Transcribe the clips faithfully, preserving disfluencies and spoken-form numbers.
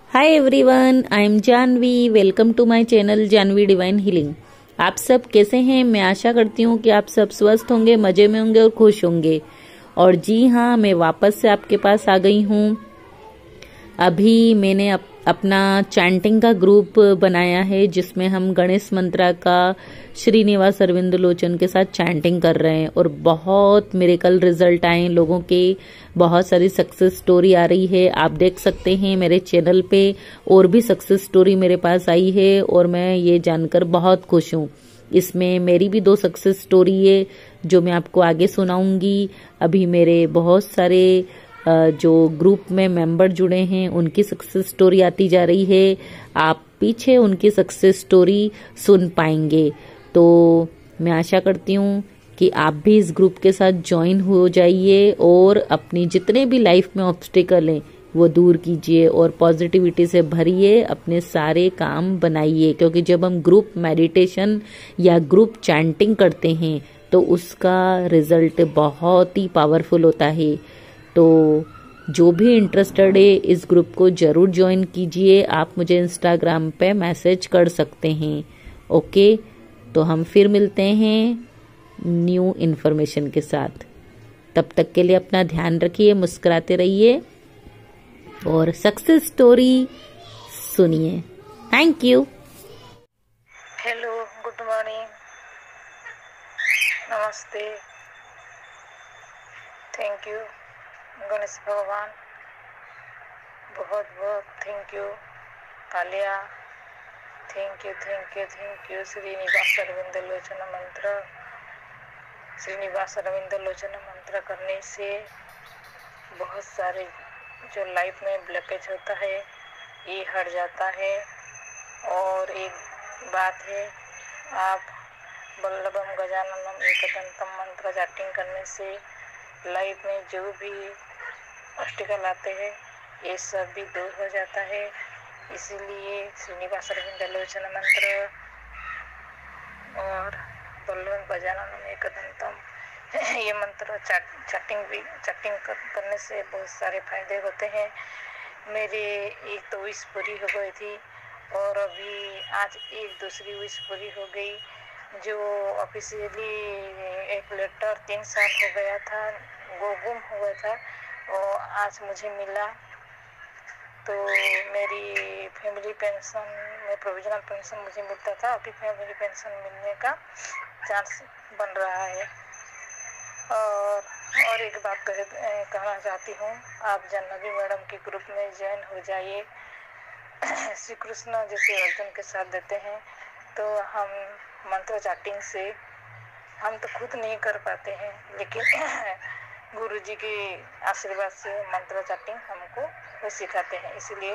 Hi everyone, I am Janvi. Welcome to my channel Janvi divine healing. आप सब कैसे हैं? मैं आशा करती हूँ कि आप सब स्वस्थ होंगे, मजे में होंगे और खुश होंगे। और जी हाँ, मैं वापस से आपके पास आ गई हूँ। अभी मैंने अप, अपना चैंटिंग का ग्रुप बनाया है जिसमें हम गणेश मंत्रा का श्रीनिवास अरविंद लोचन के साथ चैंटिंग कर रहे हैं और बहुत मिरेकल रिजल्ट आए लोगों के। बहुत सारी सक्सेस स्टोरी आ रही है, आप देख सकते हैं मेरे चैनल पे। और भी सक्सेस स्टोरी मेरे पास आई है और मैं ये जानकर बहुत खुश हूँ। इसमें मेरी भी दो सक्सेस स्टोरी है जो मैं आपको आगे सुनाऊंगी। अभी मेरे बहुत सारे जो ग्रुप में मेंबर जुड़े हैं उनकी सक्सेस स्टोरी आती जा रही है। आप पीछे उनकी सक्सेस स्टोरी सुन पाएंगे। तो मैं आशा करती हूँ कि आप भी इस ग्रुप के साथ ज्वाइन हो जाइए और अपनी जितने भी लाइफ में ऑब्स्टिकल हैं वो दूर कीजिए और पॉजिटिविटी से भरिए, अपने सारे काम बनाइए। क्योंकि जब हम ग्रुप मेडिटेशन या ग्रुप चैंटिंग करते हैं तो उसका रिजल्ट बहुत ही पावरफुल होता है। तो जो भी इंटरेस्टेड है इस ग्रुप को जरूर ज्वाइन कीजिए। आप मुझे इंस्टाग्राम पे मैसेज कर सकते हैं। ओके, तो हम फिर मिलते हैं न्यू इन्फॉर्मेशन के साथ। तब तक के लिए अपना ध्यान रखिए, मुस्कुराते रहिए और सक्सेस स्टोरी सुनिए। Thank you. Hello, good morning, नमस्ते, थैंक यू गणेश भगवान, बहुत बहुत thank you Kaliya, thank you thank you thank you Srinivas Arvind Lochan मंत्र। श्रीनिवास अरविंद लोचन मंत्र करने से बहुत सारे जो लाइफ में ब्लॉकेज होता है ये हट जाता है। और एक बात है, आप बल्लभम गजाननम एकदंतम मंत्र चैटिंग करने से लाइफ में जो भी ऑब्स्टिकल आते हैं ये सब भी दूर हो जाता है। इसीलिए श्रीनिवास अरविंद लोचन मंत्र और बल्लभम गजाननम एकदंतम ये मंत्र चैटिंग भी चैटिंग कर, करने से बहुत सारे फायदे होते हैं। मेरे एक तो विश पूरी हो गई थी और अभी आज एक दूसरी विश पूरी हो गई। जो ऑफिशियली एक लेटर तीन साल हो गया था वो गुम हुआ था और आज मुझे मिला। तो मेरी फैमिली पेंशन में प्रोविजनल पेंशन मुझे मिलता था, अभी फैमिली पेंशन मिलने का चांस बन रहा है। और और एक बात कह, कहना चाहती हूँ, आप जाह्नवी मैडम के ग्रुप में ज्वाइन हो जाइए। श्री कृष्ण जैसे अर्जुन के साथ देते हैं तो हम मंत्र चैटिंग से हम तो खुद नहीं कर पाते हैं, लेकिन गुरु जी के आशीर्वाद से मंत्र चैटिंग हमको वो सिखाते हैं। इसलिए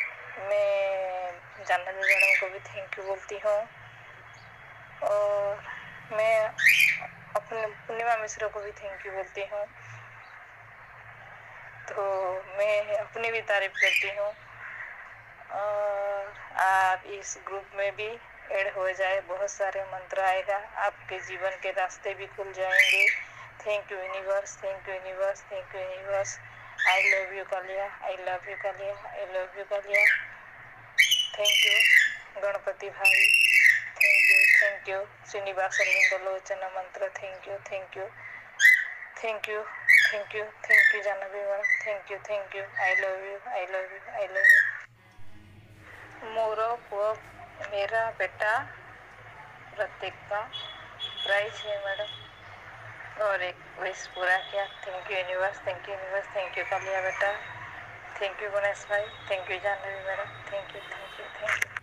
मैं जाह्नवी मैडम को भी थैंक यू बोलती हूँ और मैं अपने पूर्णिमा मिश्रा को भी थैंक यू बोलती हूँ। तो मैं अपनी भी तारीफ करती हूँ और आप इस ग्रुप में भी ऐड हो जाए, बहुत सारे मंत्र आएगा, आपके जीवन के रास्ते भी खुल जाएंगे। Thank you universe, thank you universe, thank you universe. I love you Kaliya, I love you Kaliya, I love you Kaliya. Thank you Ganpati भाई, thank you thank you Srinivas Arvind Lochan मंत्र। Thank you thank you thank you thank you thank you Jahnavi madam, thank you thank you. I love you, I love you, I love you. मोरो पुआ मेरा बेटा प्रत्येक का prize है madam और एक विश पूरा किया। Thank you universe, thank you universe, thank you Kaliya बेटा, थैंक यू गणेश भाई, thank you Jahnavi madam, thank you thank you thank you.